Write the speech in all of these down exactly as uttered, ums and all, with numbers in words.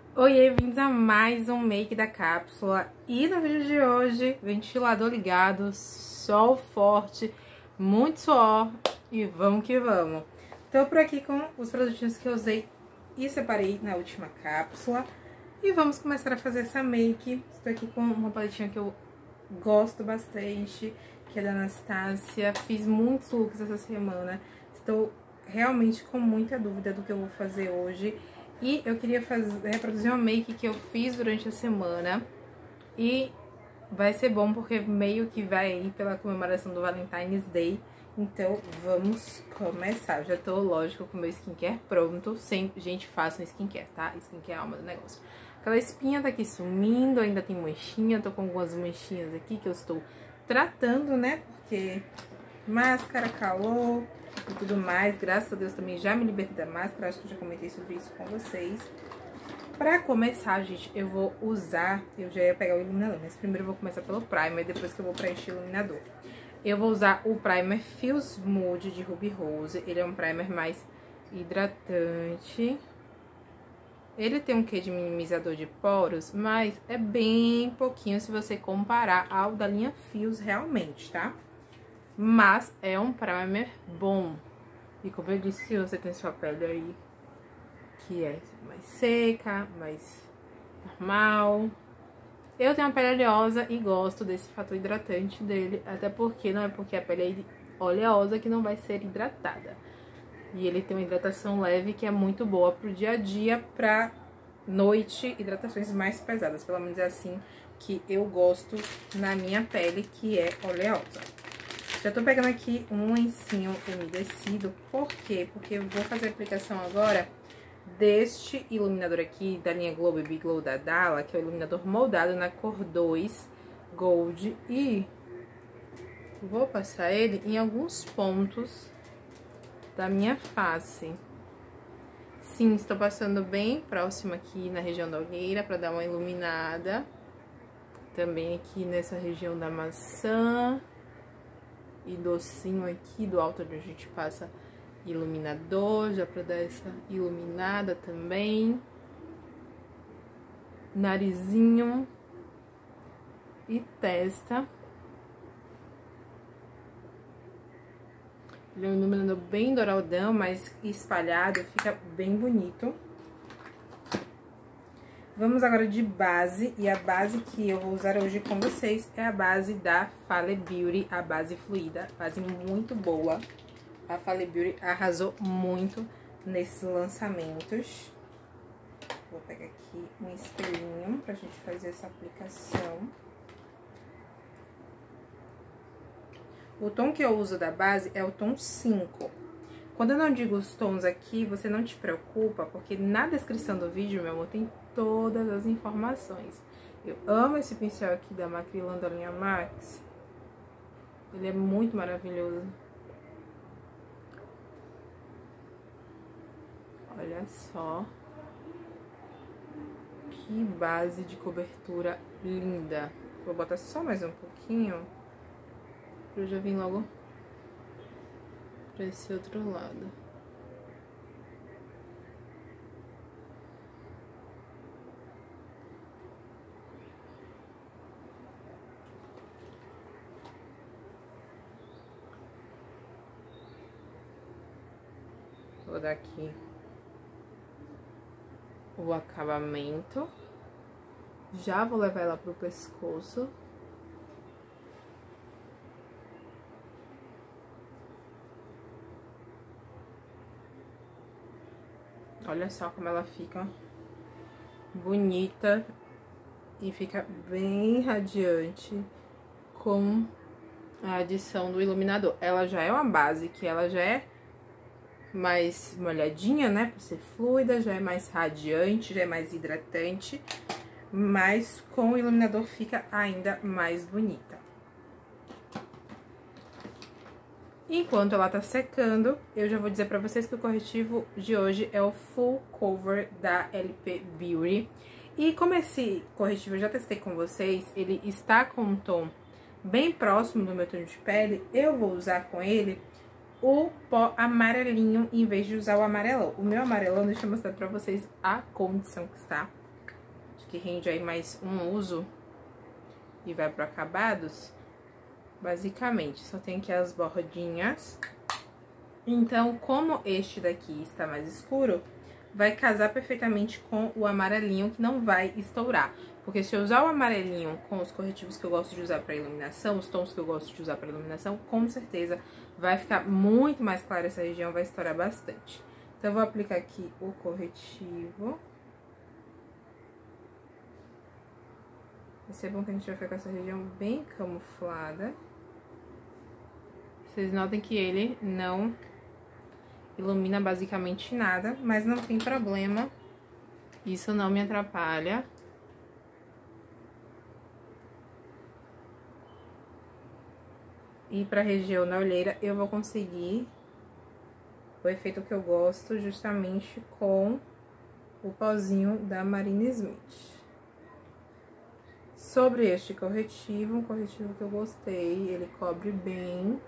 Oiê, bem-vindos a mais um make da cápsula. E no vídeo de hoje, ventilador ligado, sol forte, muito suor e vamos que vamos. Tô por aqui com os produtinhos que eu usei e separei na última cápsula. E vamos começar a fazer essa make. Estou aqui com uma paletinha que eu gosto bastante, que é da Anastasia. Fiz muitos looks essa semana. Estou realmente com muita dúvida do que eu vou fazer hoje. E eu queria fazer, reproduzir uma make que eu fiz durante a semana. E vai ser bom porque meio que vai aí pela comemoração do Valentine's Day. Então vamos começar. Eu já tô, lógico, com o meu skincare pronto. Sempre, gente, façam skincare, tá? Skincare é a alma do negócio. Aquela espinha tá aqui sumindo, ainda tem manchinha. Tô com algumas manchinhas aqui que eu estou tratando, né? Porque máscara, calor e tudo mais. Graças a Deus também já me libertei da máscara. Acho que eu já comentei sobre isso com vocês. Pra começar, gente, eu vou usar... Eu já ia pegar o iluminador, mas primeiro eu vou começar pelo primer, depois que eu vou preencher o iluminador. Eu vou usar o primer Feels Mood de Ruby Rose. Ele é um primer mais hidratante. Ele tem um quê de minimizador de poros, mas é bem pouquinho se você comparar ao da linha Feels realmente, tá? Mas é um primer bom. E como eu disse, se você tem sua pele aí que é mais seca, mais normal. Eu tenho uma pele oleosa e gosto desse fator hidratante dele, até porque não é porque a pele é oleosa que não vai ser hidratada. E ele tem uma hidratação leve que é muito boa pro dia a dia, pra noite, hidratações mais pesadas. Pelo menos é assim que eu gosto na minha pele, que é oleosa. Já tô pegando aqui um lencinho umedecido. Por quê? Porque eu vou fazer a aplicação agora deste iluminador aqui, da linha Glow Baby Glow da Dalla, que é o iluminador moldado na cor dois Gold. E vou passar ele em alguns pontos da minha face. Sim, estou passando bem próximo aqui na região da olheira para dar uma iluminada. Também aqui nessa região da maçã. E docinho aqui do alto onde a gente passa iluminador, já para dar essa iluminada também. Narizinho e testa. Ele é um iluminador bem douradão, mas espalhado, fica bem bonito. Vamos agora de base, e a base que eu vou usar hoje com vocês é a base da Fale Beauty, a base fluida, base muito boa. A Fale Beauty arrasou muito nesses lançamentos. Vou pegar aqui um espelhinho pra gente fazer essa aplicação. O tom que eu uso da base é o tom cinco. Quando eu não digo os tons aqui, você não te preocupa, porque na descrição do vídeo, meu amor, tem todas as informações. Eu amo esse pincel aqui da Macrylan da linha Max. Ele é muito maravilhoso. Olha só. Que base de cobertura linda. Vou botar só mais um pouquinho. Eu já vim logo pra esse outro lado. Vou dar aqui o acabamento. Já vou levar ela pro pescoço. Olha só como ela fica bonita e fica bem radiante com a adição do iluminador. Ela já é uma base que ela já é mais molhadinha, né, pra ser fluida, já é mais radiante, já é mais hidratante, mas com o iluminador fica ainda mais bonita. Enquanto ela tá secando, eu já vou dizer pra vocês que o corretivo de hoje é o Full Cover da L P Beauty. E como esse corretivo eu já testei com vocês, ele está com um tom bem próximo do meu tom de pele, eu vou usar com ele o pó amarelinho em vez de usar o amarelão. O meu amarelão, deixa eu mostrar pra vocês a condição que está. que rende aí mais um uso e vai para acabados, basicamente, só tem aqui as bordinhas. Então, como este daqui está mais escuro, vai casar perfeitamente com o amarelinho, que não vai estourar. Porque se eu usar o amarelinho com os corretivos que eu gosto de usar para iluminação, os tons que eu gosto de usar para iluminação, com certeza vai ficar muito mais clara essa região, vai estourar bastante. Então, eu vou aplicar aqui o corretivo. Vai ser bom que a gente vai ficar com essa região bem camuflada. Vocês notem que ele não ilumina basicamente nada, mas não tem problema. Isso não me atrapalha. E pra região na olheira eu vou conseguir o efeito que eu gosto justamente com o pozinho da Marina Smith. Sobre este corretivo, um corretivo que eu gostei, ele cobre bem.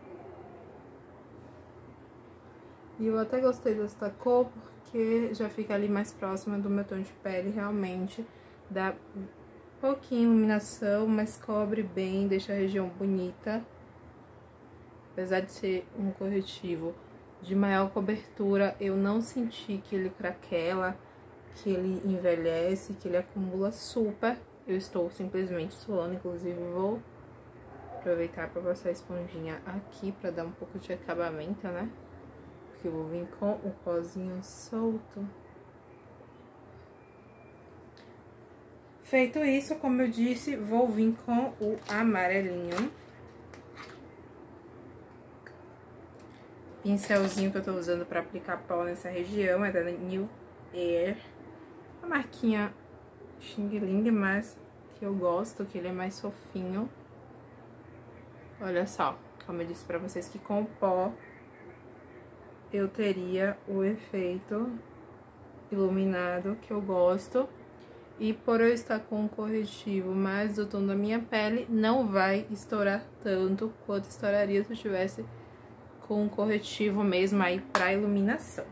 E eu até gostei desta cor, porque já fica ali mais próxima do meu tom de pele, realmente dá um pouquinho iluminação, mas cobre bem, deixa a região bonita. Apesar de ser um corretivo de maior cobertura, eu não senti que ele craquela, que ele envelhece, que ele acumula super. Eu estou simplesmente suando, inclusive vou aproveitar para passar a esponjinha aqui para dar um pouco de acabamento, né? Porque eu vou vir com o pozinho solto. Feito isso, como eu disse, vou vir com o amarelinho. Pincelzinho que eu tô usando para aplicar pó nessa região é da New Air. A marquinha Xing Ling, mas que eu gosto, que ele é mais fofinho. Olha só, como eu disse pra vocês que com o pó eu teria o efeito iluminado que eu gosto. E por eu estar com um corretivo mais do tom da minha pele, não vai estourar tanto quanto estouraria se eu tivesse com um corretivo mesmo aí pra iluminação.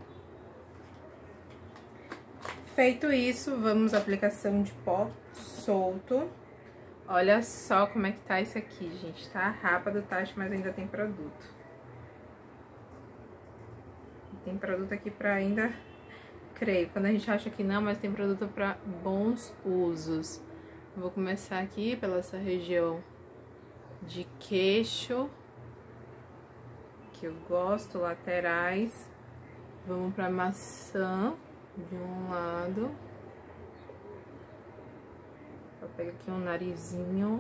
Feito isso, vamos à aplicação de pó solto. Olha só como é que tá isso aqui, gente. Tá rápido, tá? Mas ainda tem produto. Tem produto aqui pra ainda, creio. Quando a gente acha que não, mas tem produto pra bons usos. Vou começar aqui pela essa região de queixo, que eu gosto, laterais. Vamos pra maçã. De um lado. Vou pegar aqui um narizinho.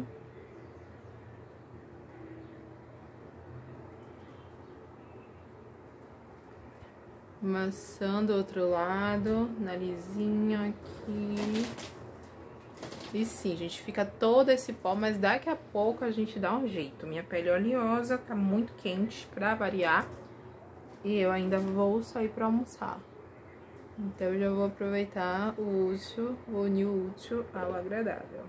Maçã do outro lado. Narizinho aqui. E sim, gente, fica todo esse pó, mas daqui a pouco a gente dá um jeito. Minha pele é oleosa, tá muito quente pra variar. E eu ainda vou sair pra almoçar. Então, eu já vou aproveitar o útil, o unir o útil ao agradável.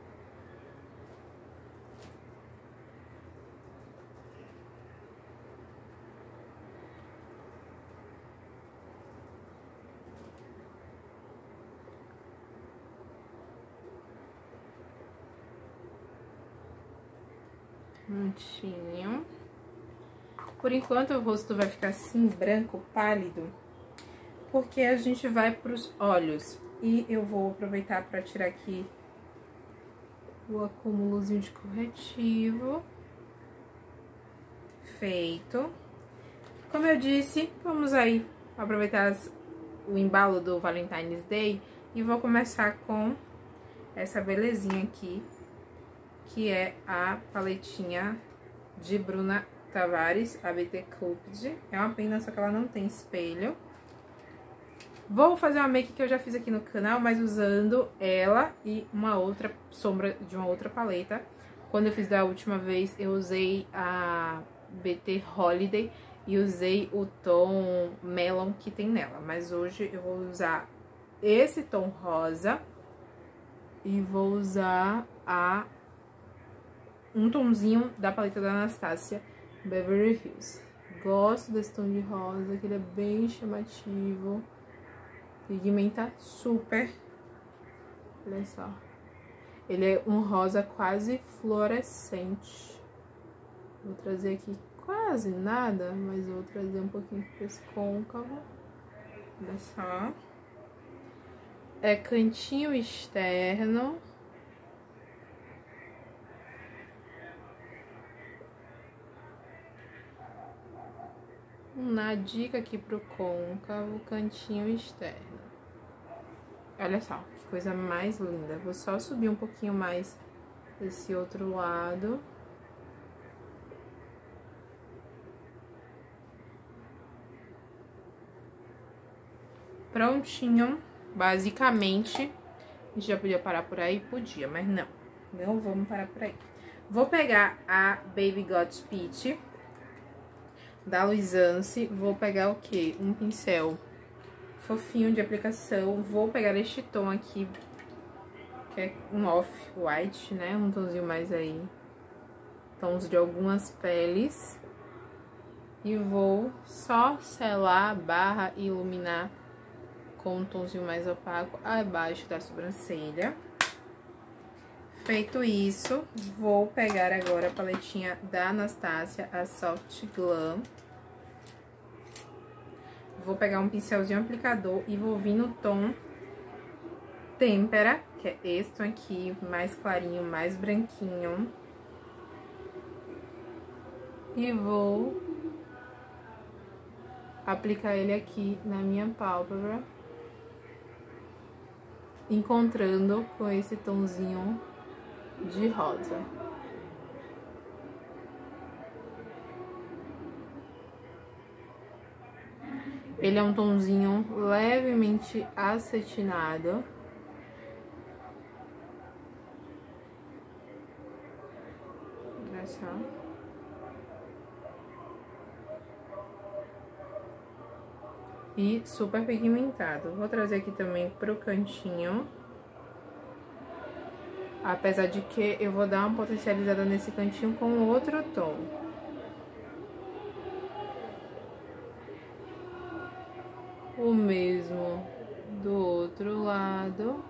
Prontinho. Por enquanto, o rosto vai ficar assim, branco, pálido. Porque a gente vai para os olhos. E eu vou aproveitar para tirar aqui o acúmulozinho de corretivo. Feito. Como eu disse, vamos aí aproveitar as, o embalo do Valentine's Day. E vou começar com essa belezinha aqui, que é a paletinha de Bruna Tavares, A B T Cupid. É uma pena, só que ela não tem espelho. Vou fazer uma make que eu já fiz aqui no canal, mas usando ela e uma outra sombra de uma outra paleta. Quando eu fiz da última vez, eu usei a B T Holiday e usei o tom Melon que tem nela. Mas hoje eu vou usar esse tom rosa e vou usar a um tomzinho da paleta da Anastasia Beverly Hills. Gosto desse tom de rosa, que ele é bem chamativo. Pigmenta super. Olha só. Ele é um rosa quase fluorescente. Vou trazer aqui quase nada, mas vou trazer um pouquinho para esse côncavo. Olha só. É cantinho externo. Na dica aqui pro côncavo, cantinho externo. Olha só, que coisa mais linda. Vou só subir um pouquinho mais desse outro lado. Prontinho. Basicamente, a gente já podia parar por aí? Podia, mas não. Não vamos parar por aí. Vou pegar a Baby Got Peach da Luisance. Vou pegar o quê? Um pincel fofinho de aplicação. Vou pegar este tom aqui, que é um off-white, né? Um tomzinho mais aí, tons de algumas peles. E vou só selar, barra e iluminar com um tomzinho mais opaco abaixo da sobrancelha. Feito isso, vou pegar agora a paletinha da Anastasia, a Soft Glam. Vou pegar um pincelzinho aplicador e vou vir no tom Tempera, que é esse tom aqui, mais clarinho, mais branquinho. E vou aplicar ele aqui na minha pálpebra, encontrando com esse tomzinho de rosa. Ele é um tomzinho levemente acetinado. Olha só. E super pigmentado. Vou trazer aqui também pro cantinho. Apesar de que eu vou dar uma potencializada nesse cantinho com outro tom. O mesmo do outro lado.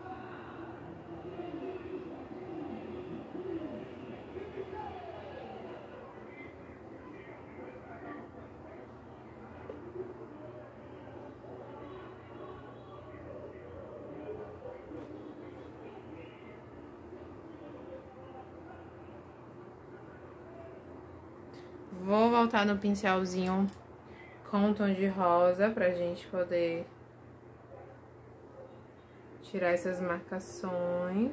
Vou voltar no pincelzinho com um tom de rosa pra gente poder tirar essas marcações.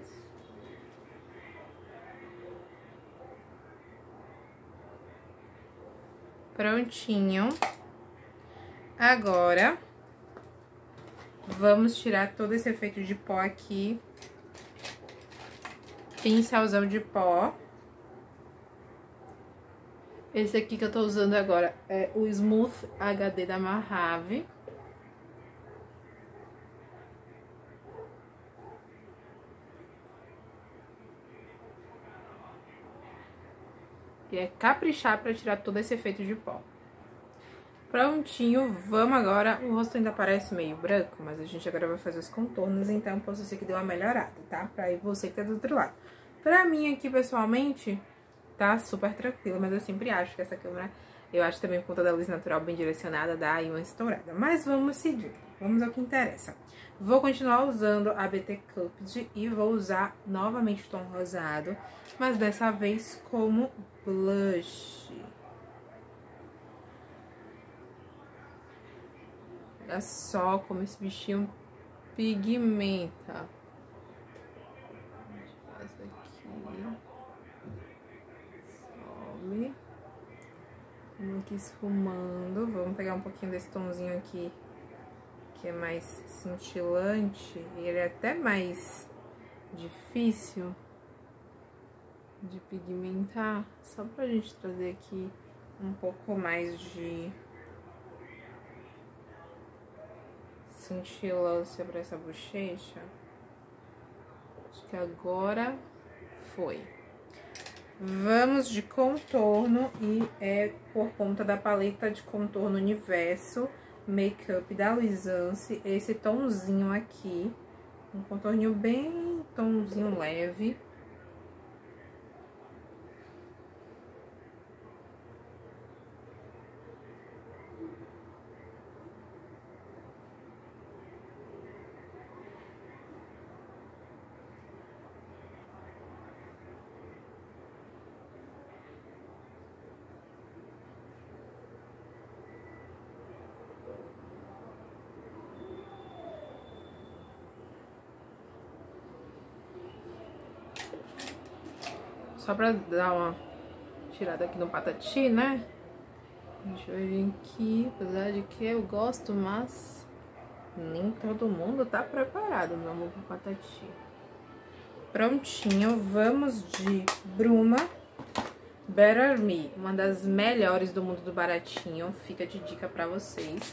Prontinho. Agora, vamos tirar todo esse efeito de pó aqui. Pincelzão de pó. Esse aqui que eu tô usando agora é o Smooth H D da Mahave. E é caprichar pra tirar todo esse efeito de pó. Prontinho, vamos agora. O rosto ainda parece meio branco, mas a gente agora vai fazer os contornos, então posso ser que deu uma melhorada, tá? Pra ir você que tá do outro lado. Pra mim aqui, pessoalmente, tá super tranquilo, mas eu sempre acho que essa câmera, eu acho também por conta da luz natural bem direcionada, dá aí uma estourada. Mas vamos seguir, vamos ao que interessa. Vou continuar usando a B T Cupid e vou usar novamente o tom rosado, mas dessa vez como blush. Olha só como esse bichinho pigmenta. Essa aqui. Sobe. Vamos aqui esfumando. Vamos pegar um pouquinho desse tomzinho aqui, que é mais cintilante. E ele é até mais difícil de pigmentar. Só pra gente trazer aqui um pouco mais de cintilância pra essa bochecha. Acho que agora foi. Vamos de contorno e é por conta da paleta de contorno Universo Makeup da Luisance, esse tomzinho aqui, um contorninho bem tomzinho leve. Só pra dar uma tirada aqui no patati, né? Deixa eu vir aqui, apesar de que eu gosto, mas nem todo mundo tá preparado, meu amor, pro patati. Prontinho, vamos de Bruma Better Me, uma das melhores do mundo do baratinho, fica de dica pra vocês.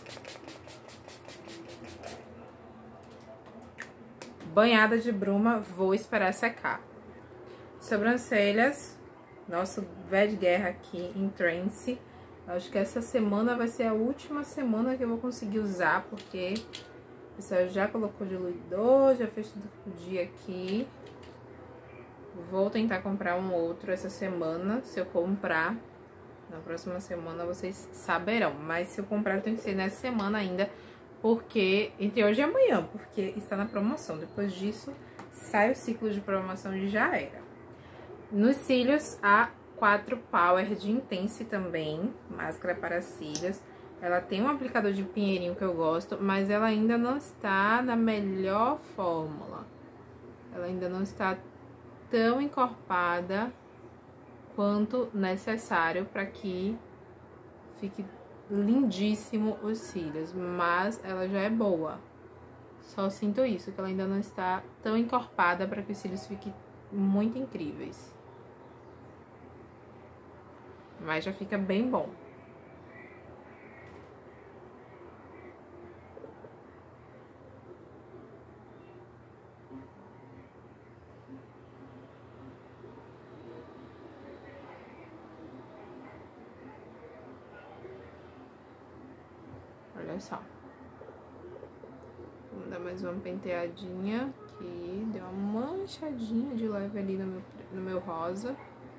Banhada de bruma, vou esperar secar. Sobrancelhas, nosso velho de guerra aqui em Trance. Acho que essa semana vai ser a última semana que eu vou conseguir usar, porque o pessoal já colocou diluidor, já fez tudo que podia aqui. Vou tentar comprar um outro essa semana. Se eu comprar, na próxima semana vocês saberão. Mas se eu comprar, tem que ser nessa semana ainda, porque entre hoje e amanhã, porque está na promoção. Depois disso, sai o ciclo de promoção e já era. Nos cílios, a quatro Power de Intense também, máscara para cílios. Ela tem um aplicador de pinheirinho que eu gosto, mas ela ainda não está na melhor fórmula. Ela ainda não está tão encorpada quanto necessário para que fique lindíssimo os cílios, mas ela já é boa. Só sinto isso, que ela ainda não está tão encorpada para que os cílios fiquem muito incríveis. Mas já fica bem bom. Olha só. Vamos dar mais uma penteadinha aqui. Deu uma manchadinha de leve ali no meu, no meu rosa.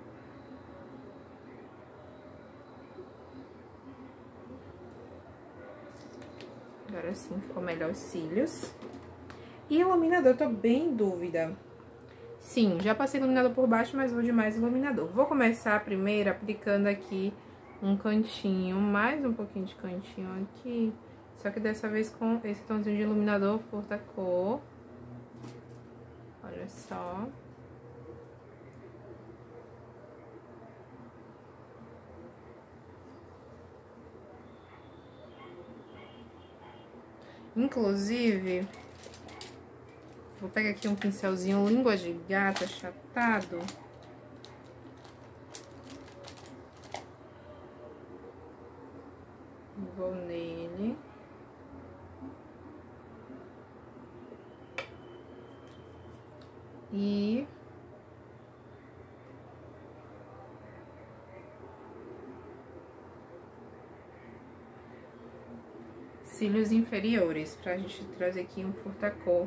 Agora sim, ficou melhor os cílios. E iluminador, eu tô bem em dúvida. Sim, já passei iluminador por baixo, mas vou de mais iluminador. Vou começar primeiro aplicando aqui um cantinho, mais um pouquinho de cantinho aqui. Só que dessa vez com esse tomzinho de iluminador furta cor. Olha só. Inclusive, vou pegar aqui um pincelzinho língua de gato achatado. Vou nele. E cílios inferiores, pra gente trazer aqui um furta-cor.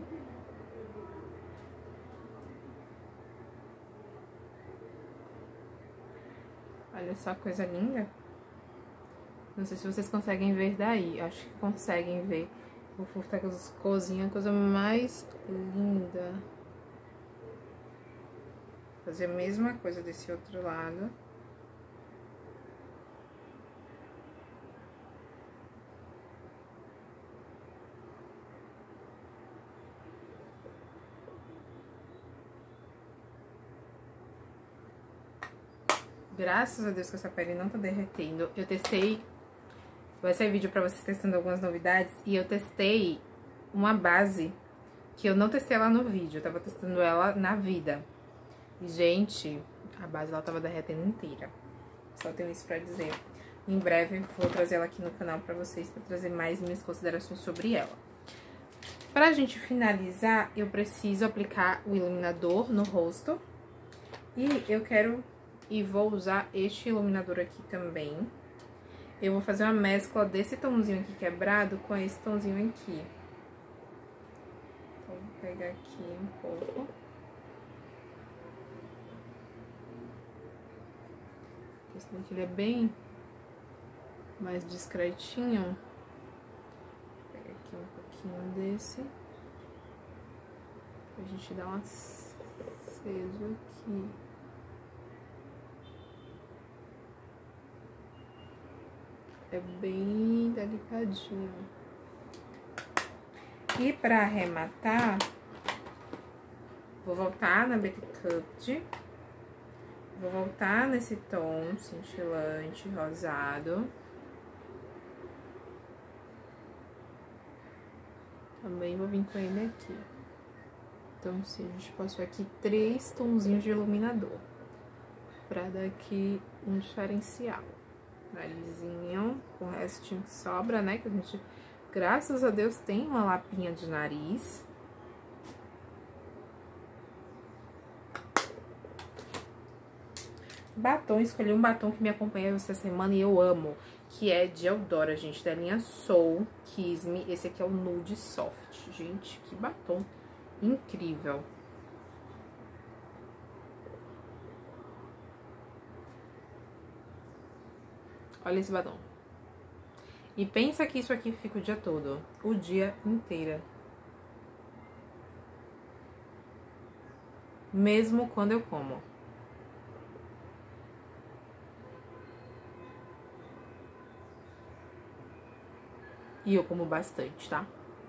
Olha só que coisa linda. Não sei se vocês conseguem ver daí, acho que conseguem ver. O furta-corzinho é a coisa mais linda. Fazer a mesma coisa desse outro lado. Graças a Deus que essa pele não tá derretendo. Eu testei, vai sair vídeo pra vocês testando algumas novidades. E eu testei uma base que eu não testei ela no vídeo, eu tava testando ela na vida. E, gente, a base ela tava derretendo inteira. Só tenho isso pra dizer. Em breve vou trazer ela aqui no canal pra vocês, pra trazer mais minhas considerações sobre ela. Pra gente finalizar, eu preciso aplicar o iluminador no rosto. E eu quero... E vou usar este iluminador aqui também. Eu vou fazer uma mescla desse tomzinho aqui quebrado com esse tomzinho aqui. Então, vou pegar aqui um pouco. Esse daqui ele é bem mais discretinho. Vou pegar aqui um pouquinho desse. Pra gente dar um aceso aqui. É bem delicadinho. E pra arrematar, vou voltar na Beauty Cupid. Vou voltar nesse tom cintilante, rosado. Também vou vir com ele aqui. Então, assim, a gente passou aqui três tonzinhos de iluminador. Pra dar aqui um diferencial. Narizinho, com o restinho que sobra, né? Que a gente, graças a Deus, tem uma lapinha de nariz. Batom, escolhi um batom que me acompanha essa semana e eu amo, que é de Eudora, gente, da linha Soul Kiss Me. Esse aqui é o Nude Soft. Gente, que batom incrível. Olha esse batom. E pensa que isso aqui fica o dia todo, o dia inteiro. Mesmo quando eu como. E eu como bastante, tá?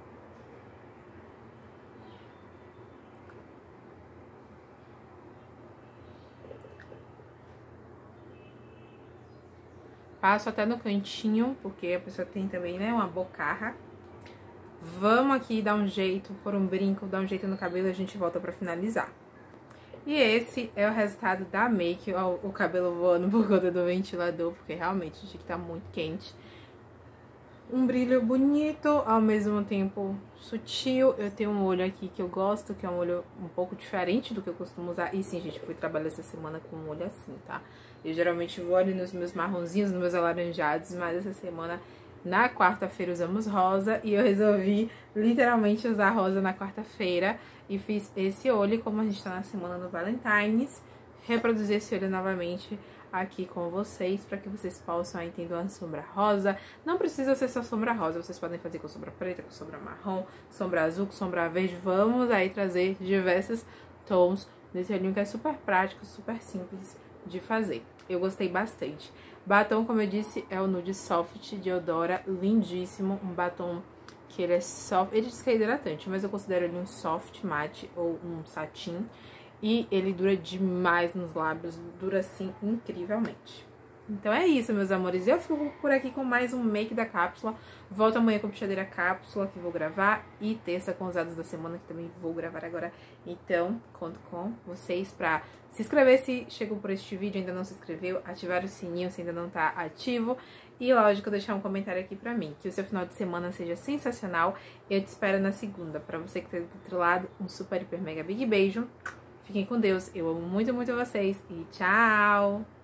Passo até no cantinho, porque a pessoa tem também, né, uma bocarra. Vamos aqui dar um jeito, pôr um brinco, dar um jeito no cabelo e a gente volta pra finalizar. E esse é o resultado da make, ó, o cabelo voando por conta do ventilador, porque realmente a gente tá muito quente. Um brilho bonito, ao mesmo tempo sutil. Eu tenho um olho aqui que eu gosto, que é um olho um pouco diferente do que eu costumo usar. E sim, gente, eu fui trabalhar essa semana com um olho assim, tá? Eu geralmente vou ali nos meus marronzinhos, nos meus alaranjados, mas essa semana, na quarta-feira, usamos rosa. E eu resolvi literalmente usar rosa na quarta-feira. E fiz esse olho, como a gente tá na semana do Valentine's, reproduzir esse olho novamente aqui com vocês, para que vocês possam aí entender uma sombra rosa. Não precisa ser só sombra rosa, vocês podem fazer com sombra preta, com sombra marrom, sombra azul, com sombra verde. Vamos aí trazer diversos tons nesse olhinho que é super prático, super simples de fazer. Eu gostei bastante. Batom, como eu disse, é o Nude Soft de Eudora, lindíssimo. Um batom que ele é soft, ele diz que é hidratante, mas eu considero ele um soft matte ou um satin. E ele dura demais nos lábios, dura assim incrivelmente. Então é isso, meus amores. Eu fico por aqui com mais um make da cápsula. Volto amanhã com a puxadeira cápsula que vou gravar. E terça com os dados da semana que também vou gravar agora. Então, conto com vocês pra se inscrever se chegou por este vídeo e ainda não se inscreveu. Ativar o sininho se ainda não tá ativo. E lógico, deixar um comentário aqui pra mim. Que o seu final de semana seja sensacional. Eu te espero na segunda. Pra você que tá do outro lado, um super, hiper, mega, big beijo. Fiquem com Deus, eu amo muito, muito vocês e tchau!